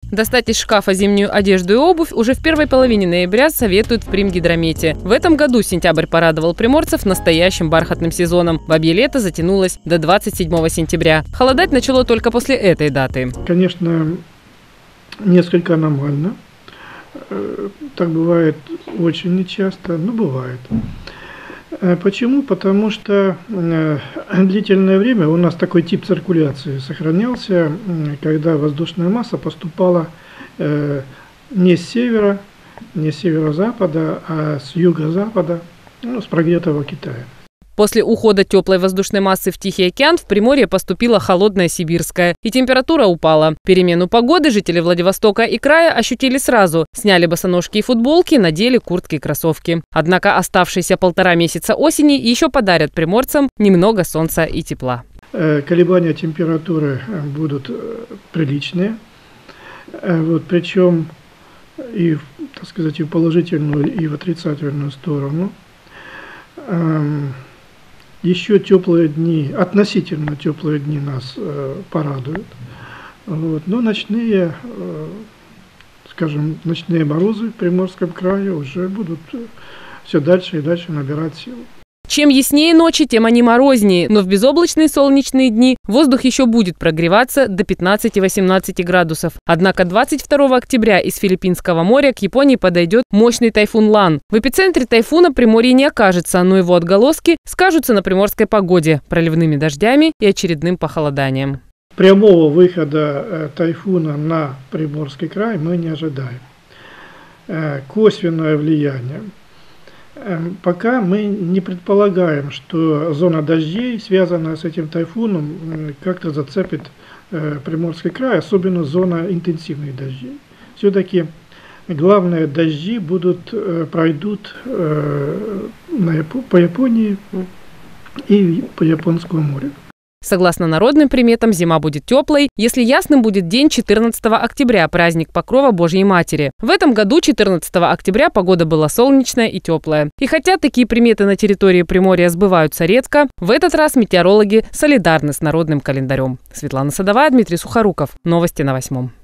Достать из шкафа зимнюю одежду и обувь уже в первой половине ноября советуют в Примгидромете. В этом году сентябрь порадовал приморцев настоящим бархатным сезоном. Бабье лето затянулось до 27 сентября. Холодать начало только после этой даты. Конечно, несколько аномально. Так бывает очень нечасто, но бывает. Почему? Потому что длительное время у нас такой тип циркуляции сохранялся, когда воздушная масса поступала не с севера, не с северо-запада, а с юго-запада, с прогретого Китая. После ухода теплой воздушной массы в Тихий океан в Приморье поступила холодная сибирская, и температура упала. Перемену погоды жители Владивостока и края ощутили сразу. Сняли босоножки и футболки, надели куртки и кроссовки. Однако оставшиеся 1,5 месяца осени еще подарят приморцам немного солнца и тепла. Колебания температуры будут приличные, причем и, так сказать, и в положительную, и в отрицательную сторону. Еще теплые дни, относительно теплые дни нас порадуют. Но ночные, скажем, ночные морозы в Приморском крае уже будут все дальше и дальше набирать силу. Чем яснее ночи, тем они морознее, но в безоблачные солнечные дни воздух еще будет прогреваться до 15-18 градусов. Однако 22 октября из Филиппинского моря к Японии подойдет мощный тайфун Лан. В эпицентре тайфуна Приморье не окажется, но его отголоски скажутся на приморской погоде, проливными дождями и очередным похолоданием. Прямого выхода тайфуна на Приморский край мы не ожидаем. Косвенное влияние. Пока мы не предполагаем, что зона дождей, связанная с этим тайфуном, как-то зацепит Приморский край, особенно зона интенсивных дождей. Все-таки главные дожди пройдут по Японии и по Японскому морю. Согласно народным приметам, зима будет теплой, если ясным будет день 14 октября, праздник Покрова Божьей Матери. В этом году 14 октября погода была солнечная и теплая. И хотя такие приметы на территории Приморья сбываются редко, в этот раз метеорологи солидарны с народным календарем. Светлана Садовая, Дмитрий Сухоруков. Новости на 8.